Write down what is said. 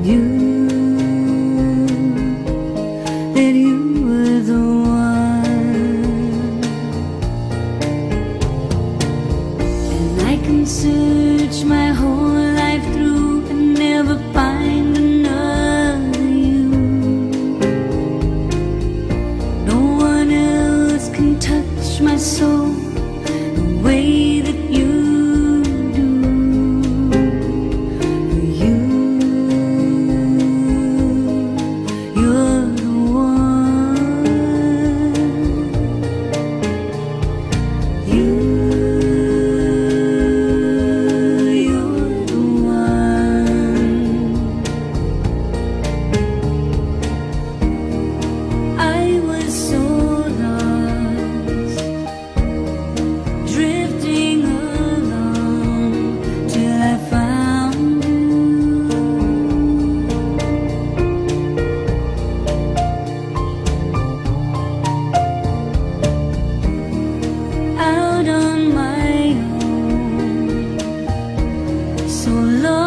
You, that you were the one. And I can search my whole life through and never find another you. No one else can touch my soul the way that you do. For you, you're the one. You, you're the one. I was so lost, drifting along till I found you. Out on my own, so lost.